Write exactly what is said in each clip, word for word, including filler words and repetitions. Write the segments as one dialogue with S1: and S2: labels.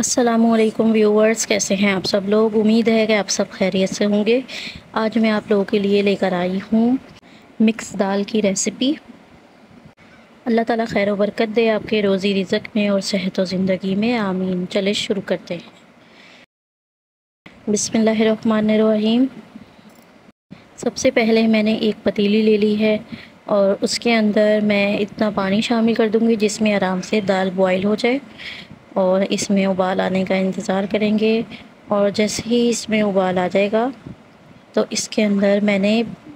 S1: अस्सलामुअलैकुम व्यूवर्स, कैसे हैं आप सब लोग। उम्मीद है कि आप सब खैरियत से होंगे। आज मैं आप लोगों के लिए लेकर आई हूँ मिक्स दाल की रेसिपी। अल्लाह ताला खैर व बरकत दे आपके रोज़ी रिज़्क में और सेहत व ज़िंदगी में, आमीन। चले शुरू करते हैं। बिस्मिल्लाहिर्रहमानिर्रहीम। सबसे पहले मैंने एक पतीली ले ली है और उसके अंदर मैं इतना पानी शामिल कर दूँगी जिसमें आराम से दाल बॉयल हो जाए, और इसमें उबाल आने का इंतज़ार करेंगे। और जैसे ही इसमें उबाल आ जाएगा तो इसके अंदर मैंने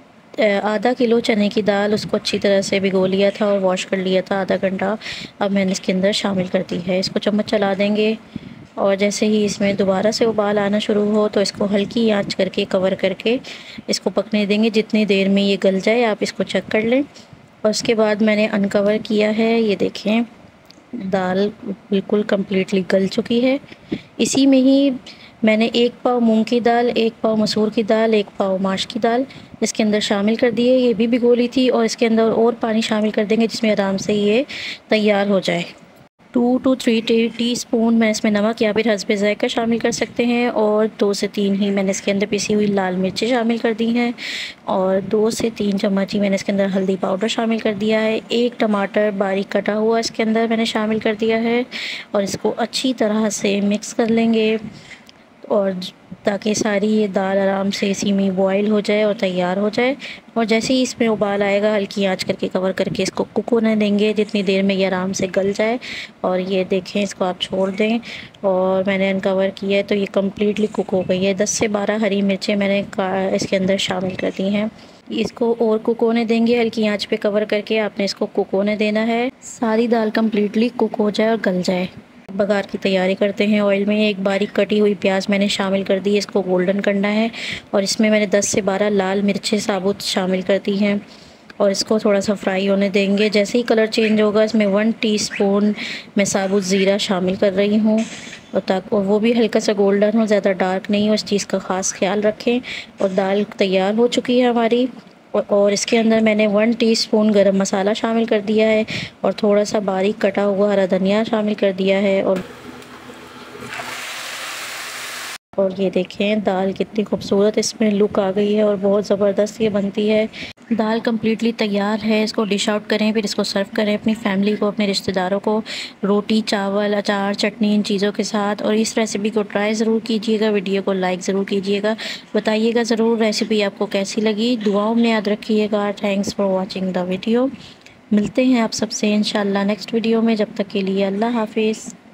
S1: आधा किलो चने की दाल, उसको अच्छी तरह से भिगो लिया था और वॉश कर लिया था आधा घंटा। अब मैंने इसके अंदर शामिल कर दी है। इसको चम्मच चला देंगे और जैसे ही इसमें दोबारा से उबाल आना शुरू हो तो इसको हल्की आंच करके कवर करके इसको पकने देंगे। जितनी देर में ये गल जाए आप इसको चेक कर लें। और उसके बाद मैंने अनकवर किया है, ये देखें दाल बिल्कुल कम्प्लीटली गल चुकी है। इसी में ही मैंने एक पाव मूंग की दाल, एक पाव मसूर की दाल, एक पाव माश की दाल इसके अंदर शामिल कर दिए। ये भी भिगो ली थी और इसके अंदर और पानी शामिल कर देंगे जिसमें आराम से ये तैयार हो जाए। Two to three teaspoon मैं इसमें नमक या फिर हस्बे ज़ायक़ा शामिल कर सकते हैं, और दो से तीन ही मैंने इसके अंदर पिसी हुई लाल मिर्चें शामिल कर दी हैं, और दो से तीन चम्मच ही मैंने इसके अंदर हल्दी पाउडर शामिल कर दिया है। एक टमाटर बारीक कटा हुआ इसके अंदर मैंने शामिल कर दिया है, और इसको अच्छी तरह से मिक्स कर लेंगे और ताकि सारी ये दाल आराम से इसी में बॉयल हो जाए और तैयार हो जाए। और जैसे ही इसमें उबाल आएगा हल्की आंच करके कवर करके इसको कुक होने देंगे जितनी देर में ये आराम से गल जाए। और ये देखें, इसको आप छोड़ दें और मैंने अनकवर किया है तो ये कम्प्लीटली कुक हो गई है। दस से बारह हरी मिर्चें मैंने इसके अंदर शामिल कर दी हैं। इसको और कुक होने देंगे, हल्की आंच पे कवर करके आपने इसको कुक होने देना है। सारी दाल कम्प्लीटली कुक हो जाए और गल जाए। बघार की तैयारी करते हैं। ऑयल में एक बारीक कटी हुई प्याज मैंने शामिल कर दी है, इसको गोल्डन करना है। और इसमें मैंने दस से बारह लाल मिर्चें साबुत शामिल कर दी हैं और इसको थोड़ा सा फ्राई होने देंगे। जैसे ही कलर चेंज होगा इसमें वन टीस्पून मैं साबुत ज़ीरा शामिल कर रही हूँ, और ताकि वो भी हल्का सा गोल्डन हो, ज़्यादा डार्क नहीं हो, इस चीज़ का ख़ास ख्याल रखें। और दाल तैयार हो चुकी है हमारी। और इसके अंदर मैंने वन टीस्पून गरम मसाला शामिल कर दिया है और थोड़ा सा बारीक कटा हुआ हरा धनिया शामिल कर दिया है। और और ये देखें दाल कितनी खूबसूरत इसमें लुक आ गई है और बहुत ज़बरदस्त ये बनती है। दाल कम्प्लीटली तैयार है। इसको डिश आउट करें, फिर इसको सर्व करें अपनी फैमिली को, अपने रिश्तेदारों को, रोटी, चावल, अचार, चटनी, इन चीज़ों के साथ। और इस रेसिपी को ट्राई ज़रूर कीजिएगा। वीडियो को लाइक ज़रूर कीजिएगा, बताइएगा ज़रूर रेसिपी आपको कैसी लगी। दुआओं में याद रखिएगा। Thanks for watching the video. मिलते हैं आप सबसे इंशाल्लाह नेक्स्ट वीडियो में। जब तक के लिए अल्लाह हाफिज़।